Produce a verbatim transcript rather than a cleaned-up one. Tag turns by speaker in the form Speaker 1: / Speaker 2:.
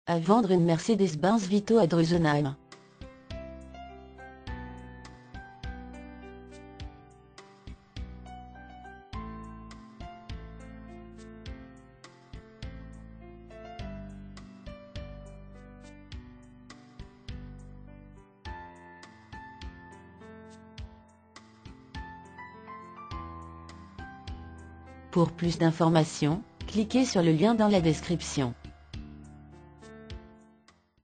Speaker 1: À vendre une Mercedes-Benz Vito à Drusenheim. Pour plus d'informations, cliquez sur le lien dans la description.